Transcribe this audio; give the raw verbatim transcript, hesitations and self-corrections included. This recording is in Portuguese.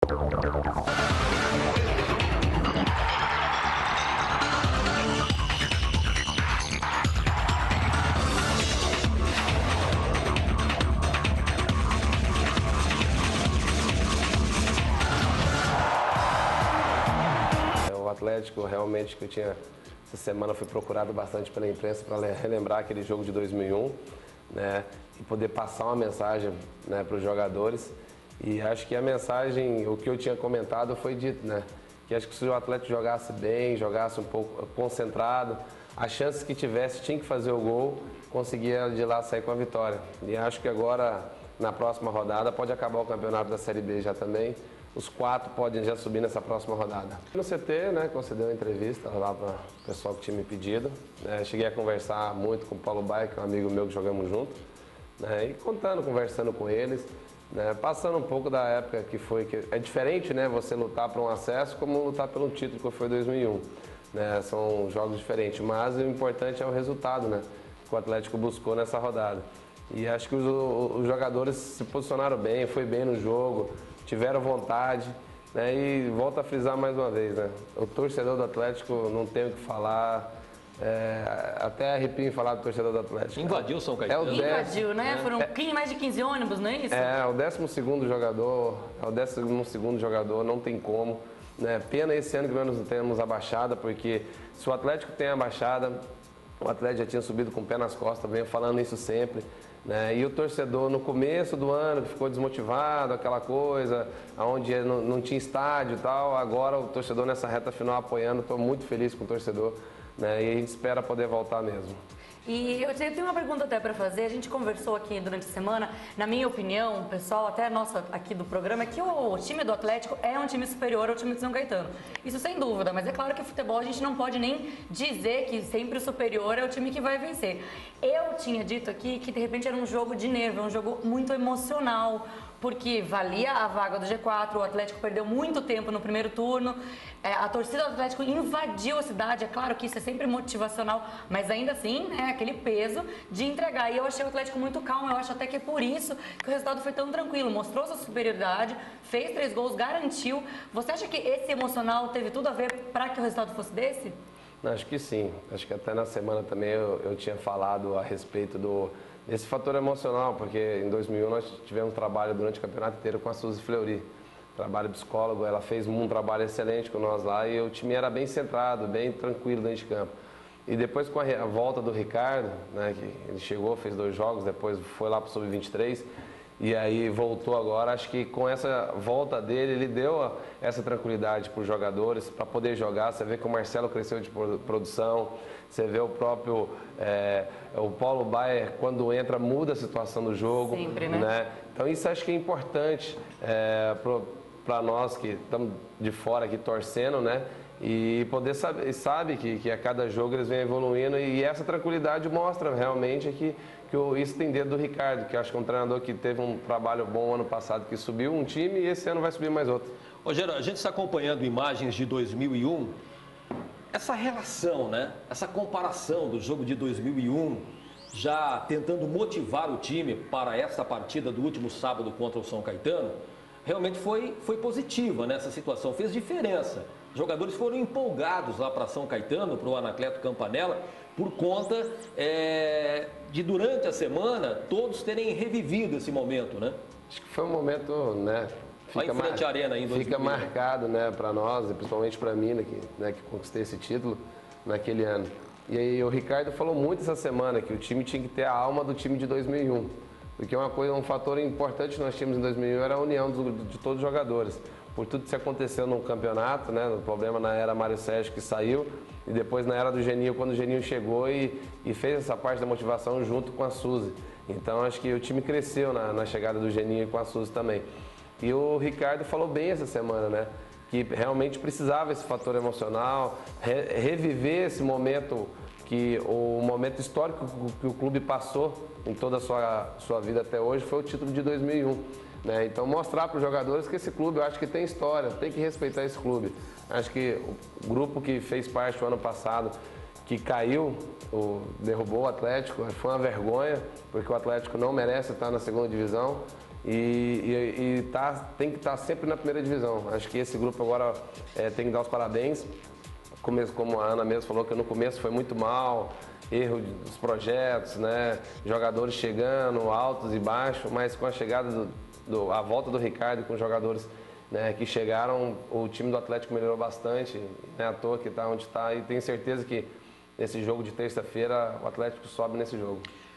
O Atlético, realmente, que eu tinha, essa semana fui procurado bastante pela imprensa para relembrar aquele jogo de dois mil e um, né, e poder passar uma mensagem, né, para os jogadores. E acho que a mensagem, o que eu tinha comentado foi dito, né, que acho que se o Atlético jogasse bem, jogasse um pouco concentrado, as chances que tivesse, tinha que fazer o gol, conseguia de lá sair com a vitória. E acho que agora, na próxima rodada, pode acabar o campeonato da Série B já também. Os quatro podem já subir nessa próxima rodada. No C T, né, concedeu uma entrevista lá para o pessoal que tinha me pedido. É, cheguei a conversar muito com o Paulo Baia, que é um amigo meu que jogamos junto, né, e contando, conversando com eles, né, passando um pouco da época que foi... Que é diferente, né, você lutar para um acesso como lutar pelo título que foi dois mil e um. Né, são jogos diferentes, mas o importante é o resultado, né, que o Atlético buscou nessa rodada. E acho que os, os jogadores se posicionaram bem, foi bem no jogo, tiveram vontade, né? E volto a frisar mais uma vez, né? O torcedor do Atlético não tem o que falar, é, até arrepio em falar do torcedor do Atlético. Invadiu o São Caetano. É o Invadiu, décimo, né? Foram é, mais de quinze ônibus, não é isso? É, o décimo segundo jogador, é o décimo segundo jogador, não tem como. Né? Pena esse ano que nós não temos a baixada, porque se o Atlético tem a baixada, o Atlético já tinha subido com o pé nas costas, venho falando isso sempre. Né? E o torcedor no começo do ano ficou desmotivado, aquela coisa, onde não, não tinha estádio e tal, agora o torcedor nessa reta final apoiando, estou muito feliz com o torcedor, né? E a gente espera poder voltar mesmo. E eu tenho uma pergunta até para fazer, a gente conversou aqui durante a semana, na minha opinião, pessoal, até nossa aqui do programa, é que o time do Atlético é um time superior ao time de São Caetano. Isso sem dúvida, mas é claro que o futebol a gente não pode nem dizer que sempre o superior é o time que vai vencer. Eu tinha dito aqui que de repente era um jogo de nervo, um jogo muito emocional, porque valia a vaga do G quatro, o Atlético perdeu muito tempo no primeiro turno, é, a torcida do Atlético invadiu a cidade, é claro que isso é sempre motivacional, mas ainda assim, né, aquele peso de entregar. E eu achei o Atlético muito calmo, eu acho até que é por isso que o resultado foi tão tranquilo, mostrou sua superioridade, fez três gols, garantiu. Você acha que esse emocional teve tudo a ver para que o resultado fosse desse? Acho que sim, acho que até na semana também eu, eu tinha falado a respeito do... Esse fator emocional, porque em dois mil e um nós tivemos um trabalho durante o campeonato inteiro com a Suzy Fleury, trabalho psicólogo, ela fez um trabalho excelente com nós lá e o time era bem centrado, bem tranquilo dentro de campo. E depois com a volta do Ricardo, né, que ele chegou, fez dois jogos, depois foi lá para o sub vinte e três e aí voltou agora, acho que com essa volta dele, ele deu essa tranquilidade para os jogadores, para poder jogar. Você vê que o Marcelo cresceu de produção, você vê o próprio, é, o Paulo Baia, quando entra, muda a situação do jogo. Sempre, né? né? Então isso acho que é importante é, para nós que estamos de fora aqui torcendo, né? E poder saber, sabe que, que a cada jogo eles vêm evoluindo e essa tranquilidade mostra realmente que, que o, isso tem dedo do Ricardo, que acho que é um treinador que teve um trabalho bom ano passado, que subiu um time e esse ano vai subir mais outro. Ô, Geraldo, a gente está acompanhando imagens de dois mil e um, essa relação, né? Essa comparação do jogo de dois mil e um, já tentando motivar o time para essa partida do último sábado contra o São Caetano, realmente foi, foi positiva nessa situação, fez diferença. Os jogadores foram empolgados lá para São Caetano, para o Anacleto Campanella, por conta é, de, durante a semana, todos terem revivido esse momento, né? Acho que foi um momento, né? Fica, em frente à arena ainda. Fica marcado, né, para nós, e principalmente para mim, né, que, né, que conquistei esse título naquele ano. E aí o Ricardo falou muito essa semana que o time tinha que ter a alma do time de dois mil e um. Porque uma coisa, um fator importante que nós tínhamos em dois mil e um era a união do, de todos os jogadores. Por tudo que se aconteceu no campeonato, né? O problema na era Mário Sérgio que saiu e depois na era do Geninho, quando o Geninho chegou e, e fez essa parte da motivação junto com a Suzy. Então acho que o time cresceu na, na chegada do Geninho e com a Suzy também. E o Ricardo falou bem essa semana, né? Que realmente precisava esse fator emocional, re, reviver esse momento, que o momento histórico que o clube passou em toda a sua, sua vida até hoje foi o título de dois mil e um. Né? Então mostrar para os jogadores que esse clube, eu acho que tem história, tem que respeitar esse clube. Acho que o grupo que fez parte o ano passado, que caiu, o, derrubou o Atlético, foi uma vergonha, porque o Atlético não merece estar na segunda divisão. e, e, e tá, tem que estar sempre na primeira divisão. Acho que esse grupo agora é, tem que dar os parabéns. Começo, como a Ana mesmo falou, que no começo foi muito mal, erro dos projetos, né? Jogadores chegando, altos e baixos, mas com a chegada, do, do, a volta do Ricardo com os jogadores, né, que chegaram, o time do Atlético melhorou bastante, não é à toa que está onde está, e tenho certeza que nesse jogo de terça-feira o Atlético sobe nesse jogo.